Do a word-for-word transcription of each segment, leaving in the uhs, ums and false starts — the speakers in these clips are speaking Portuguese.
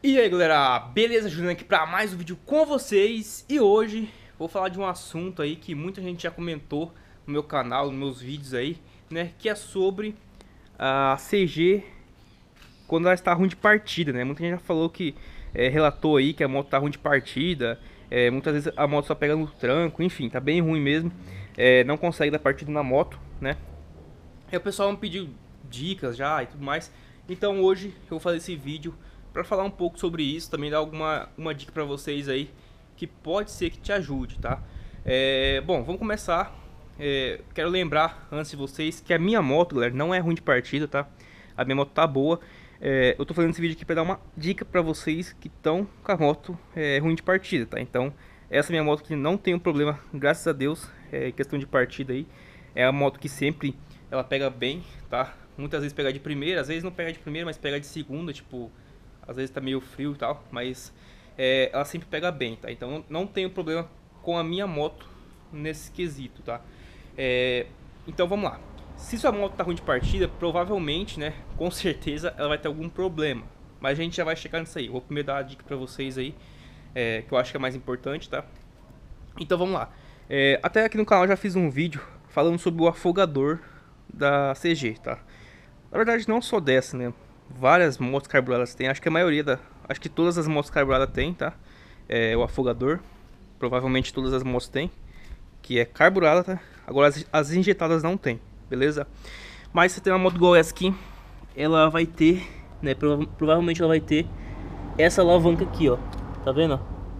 E aí galera, beleza? Juliano aqui pra mais um vídeo com vocês. E hoje vou falar de um assunto aí que muita gente já comentou no meu canal, nos meus vídeos aí, né? Que é sobre a C G quando ela está ruim de partida, né? Muita gente já falou que, é, relatou aí que a moto tá ruim de partida, é, muitas vezes a moto só pega no tranco, enfim, tá bem ruim mesmo, é, não consegue dar partida na moto, né? Aí o pessoal me pediu dicas já e tudo mais. Então hoje eu vou fazer esse vídeo para falar um pouco sobre isso, também dar alguma uma dica para vocês aí que pode ser que te ajude, tá? É, bom, vamos começar. É, quero lembrar antes de vocês que a minha moto, galera, não é ruim de partida, tá? A minha moto tá boa. É, eu tô fazendo esse vídeo aqui para dar uma dica para vocês que estão com a moto é, ruim de partida, tá? Então essa minha moto que não tem um problema, graças a Deus, é, questão de partida aí. É a moto que sempre ela pega bem, tá? Muitas vezes pega de primeira, às vezes não pega de primeira, mas pega de segunda, tipo, às vezes tá meio frio e tal, mas é, ela sempre pega bem, tá? Então não tenho problema com a minha moto nesse quesito, tá? É, então vamos lá. Se sua moto tá ruim de partida, provavelmente, né, com certeza ela vai ter algum problema. Mas a gente já vai checar nisso aí. Eu vou primeiro dar a dica pra vocês aí, é, que eu acho que é mais importante, tá? Então vamos lá. É, até aqui no canal eu já fiz um vídeo falando sobre o afogador da C G, tá? Na verdade não só dessa, né? Várias motos carburadas tem, acho que a maioria da... Acho que todas as motos carburadas tem, tá? É o afogador. Provavelmente todas as motos tem, que é carburada, tá? Agora as, as injetadas não tem, beleza? Mas se tem uma moto igual essa aqui, ela vai ter, né? Prova provavelmente ela vai ter essa alavanca aqui, ó. Tá vendo?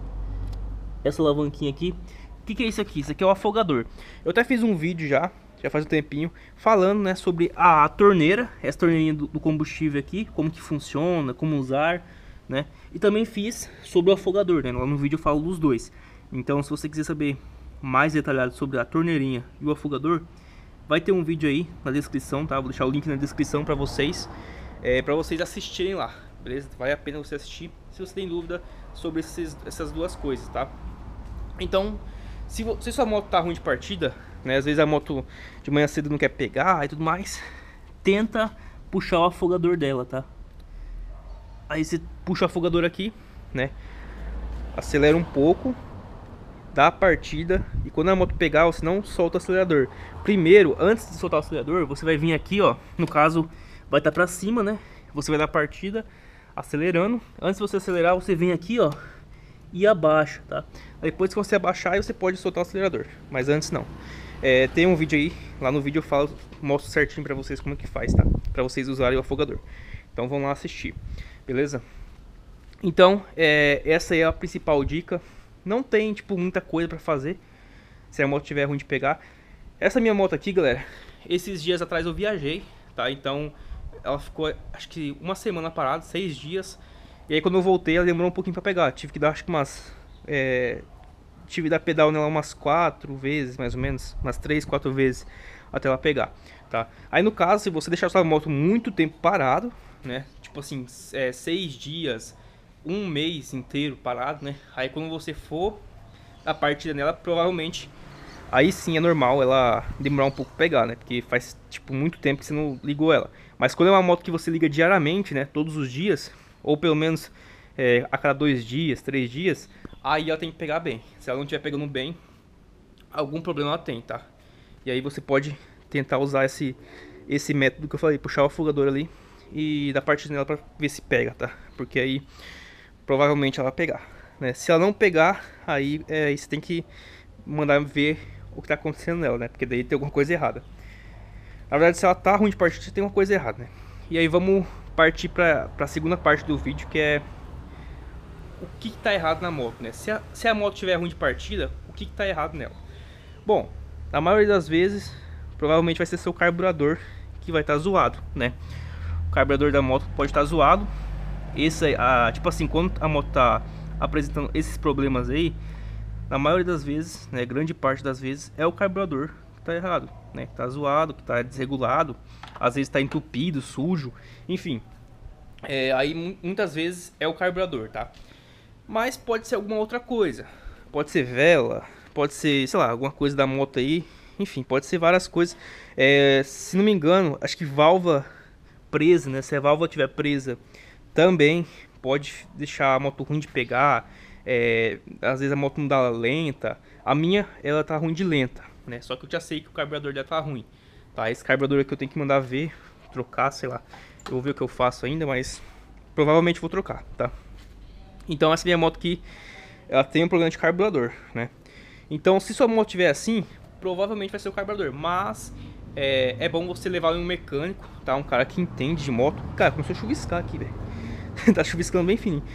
Essa alavanquinha aqui. O que, que é isso aqui? Isso aqui é o afogador. Eu até fiz um vídeo já, já faz um tempinho, falando, né, sobre a torneira, essa torneirinha do, do combustível aqui, como que funciona, como usar, né? E também fiz sobre o afogador, né? Lá no vídeo eu falo dos dois. Então, se você quiser saber mais detalhado sobre a torneirinha e o afogador, vai ter um vídeo aí na descrição, tá? Vou deixar o link na descrição para vocês, é, para vocês assistirem lá, beleza? Vale a pena você assistir se você tem dúvida sobre esses, essas duas coisas, tá? Então, se, se sua moto tá ruim de partida, né, às vezes a moto de manhã cedo não quer pegar e tudo mais, tenta puxar o afogador dela, tá? Aí você puxa o afogador aqui, né? Acelera um pouco, dá a partida, e quando a moto pegar, você não solta o acelerador. Primeiro, antes de soltar o acelerador, você vai vir aqui, ó, no caso, vai estar pra cima, né? Você vai dar a partida acelerando. Antes de você acelerar, você vem aqui, ó, e abaixa, tá? Depois que você abaixar, aí você pode soltar o acelerador, mas antes não. É, tem um vídeo aí, lá no vídeo eu falo, mostro certinho pra vocês como que faz, tá? Pra vocês usarem o afogador. Então vamos lá assistir, beleza? Então, é, essa é a principal dica. Não tem, tipo, muita coisa pra fazer se a moto tiver ruim de pegar. Essa minha moto aqui, galera, esses dias atrás eu viajei, tá? Então, ela ficou, acho que uma semana parada, seis dias. E aí quando eu voltei, ela demorou um pouquinho pra pegar. Tive que dar, acho que umas... É, tive que dar pedal nela umas quatro vezes, mais ou menos. Umas três, quatro vezes até ela pegar, tá? Aí no caso, se você deixar sua moto muito tempo parado, né? Tipo assim, é, seis dias, um mês inteiro parado, né? Aí quando você for a partida nela, provavelmente... Aí sim é normal ela demorar um pouco pra pegar, né? Porque faz, tipo, muito tempo que você não ligou ela. Mas quando é uma moto que você liga diariamente, né? Todos os dias... Ou pelo menos é, a cada dois dias, três dias, aí ela tem que pegar bem. Se ela não estiver pegando bem, algum problema ela tem, tá? E aí você pode tentar usar esse, esse método que eu falei, puxar o afogador ali e dar partida nela pra ver se pega, tá? Porque aí provavelmente ela vai pegar, né? Se ela não pegar, aí, é, aí você tem que mandar ver o que tá acontecendo nela, né? Porque daí tem alguma coisa errada. Na verdade, se ela tá ruim de partida, tem uma coisa errada, né? E aí vamos partir para a segunda parte do vídeo, que é o que está errado na moto, né? Se a, se a moto tiver ruim de partida, o que está errado nela? Bom, na maioria das vezes, provavelmente vai ser seu carburador que vai estar tá zoado, né? O carburador da moto pode estar tá zoado. Esse, a, tipo assim, quando a moto está apresentando esses problemas aí, na maioria das vezes, né, grande parte das vezes, é o carburador que está errado, né? Que tá zoado, que tá desregulado, às vezes tá entupido, sujo, enfim. É, aí muitas vezes é o carburador, tá? Mas pode ser alguma outra coisa. Pode ser vela, pode ser, sei lá, alguma coisa da moto aí. Enfim, pode ser várias coisas. É, se não me engano, acho que válvula presa, né? Se a válvula estiver presa, também pode deixar a moto ruim de pegar, é, às vezes a moto não dá lenta. A minha, ela tá ruim de lenta, né? Só que eu já sei que o carburador dela tá ruim, tá? Esse carburador aqui eu tenho que mandar ver, trocar, sei lá. Eu vou ver o que eu faço ainda, mas provavelmente vou trocar, tá? Então essa minha moto aqui, ela tem um problema de carburador, né? Então se sua moto tiver assim, provavelmente vai ser o carburador, mas é, é bom você levar em um mecânico, tá? Um cara que entende de moto. Cara, começou a chuviscar aqui, velho. Tá chuviscando bem fininho.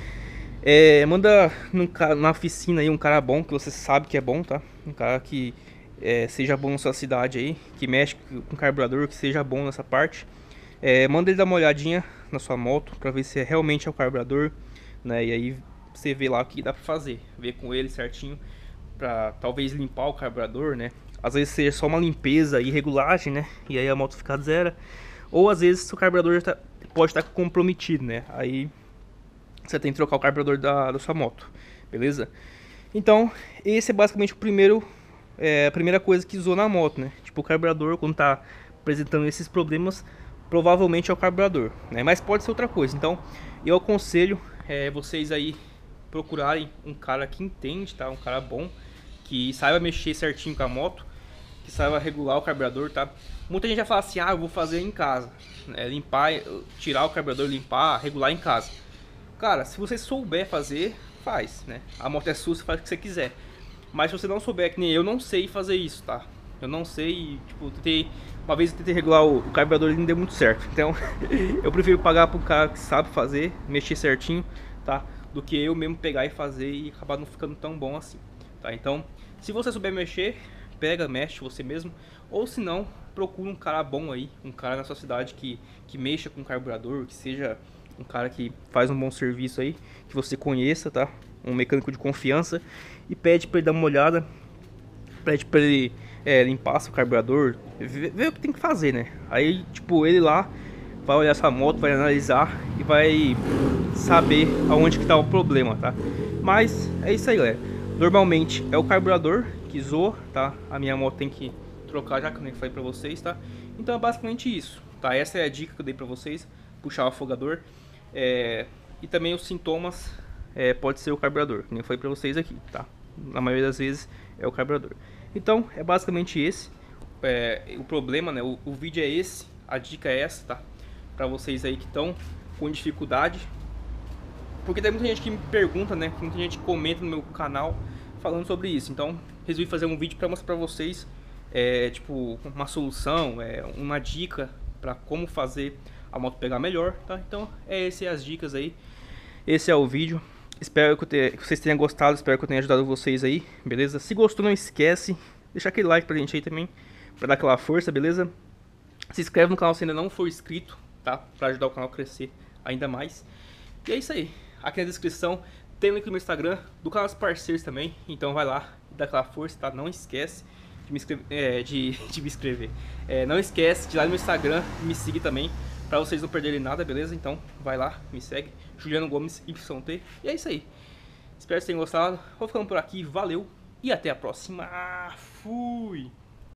É, manda num, na oficina aí um cara bom, que você sabe que é bom, tá? Um cara que é, seja bom na sua cidade aí, que mexe com carburador, que seja bom nessa parte. É, manda ele dar uma olhadinha na sua moto pra ver se é realmente é o carburador, né? E aí você vê lá o que dá pra fazer, ver com ele certinho, pra talvez limpar o carburador, né? Às vezes seja só uma limpeza e regulagem, né? E aí a moto fica zero. Ou às vezes o carburador já tá, pode estar comprometido, né? Aí você tem que trocar o carburador da, da sua moto, beleza? Então, esse é basicamente o primeiro, é, a primeira coisa que zoou na moto, né? Tipo, o carburador, quando tá apresentando esses problemas, provavelmente é o carburador, né? Mas pode ser outra coisa. Então, eu aconselho é, vocês aí procurarem um cara que entende, tá? Um cara bom, que saiba mexer certinho com a moto, que saiba regular o carburador, tá? Muita gente já fala assim, ah, eu vou fazer em casa, né? Limpar, tirar o carburador, limpar, regular em casa. Cara, se você souber fazer, faz, né? A moto é sua, você faz o que você quiser. Mas se você não souber, que nem eu, não sei fazer isso, tá? Eu não sei, tipo, tentei, uma vez eu tentei regular o, o carburador e não deu muito certo. Então, eu prefiro pagar para um cara que sabe fazer, mexer certinho, tá? Do que eu mesmo pegar e fazer e acabar não ficando tão bom assim, tá? Então, se você souber mexer, pega, mexe você mesmo. Ou se não, procura um cara bom aí, um cara na sua cidade que, que mexa com carburador, que seja um cara que faz um bom serviço aí, que você conheça, tá? Um mecânico de confiança, e pede para ele dar uma olhada, pede para ele é, limpar seu carburador, ver, ver o que tem que fazer, né? Aí, tipo, ele lá vai olhar essa moto, vai analisar e vai saber aonde que tá o problema, tá? Mas é isso aí, galera. Normalmente é o carburador que zoa, tá? A minha moto tem que trocar já, que eu nem falei pra vocês, tá? Então é basicamente isso, tá? Essa é a dica que eu dei pra vocês, puxar o afogador. É, e também os sintomas é, pode ser o carburador, que nem eu falei pra vocês aqui, tá? Na maioria das vezes é o carburador. Então é basicamente esse é, o problema, né? O, o vídeo é esse, a dica é essa, tá? Pra vocês aí que estão com dificuldade. Porque tem muita gente que me pergunta, né? Muita gente comenta no meu canal falando sobre isso. Então resolvi fazer um vídeo pra mostrar pra vocês é, tipo, uma solução, é, uma dica pra como fazer a moto pegar melhor, tá? Então, é esse as dicas aí. Esse é o vídeo. Espero que, eu te, que vocês tenham gostado, espero que eu tenha ajudado vocês aí, beleza? Se gostou, não esquece, deixar aquele like pra gente aí também, pra dar aquela força, beleza? Se inscreve no canal se ainda não for inscrito, tá? Pra ajudar o canal a crescer ainda mais. E é isso aí. Aqui na descrição tem o link do meu Instagram, do canal dos parceiros também. Então vai lá, dá aquela força, tá? Não esquece de me inscrever, é, de, de me inscrever. É, não esquece de ir lá no meu Instagram e me seguir também, pra vocês não perderem nada, beleza? Então vai lá, me segue, Juliano Gomes Y T. E é isso aí. Espero que vocês tenham gostado. Vou ficando por aqui, valeu e até a próxima. Fui!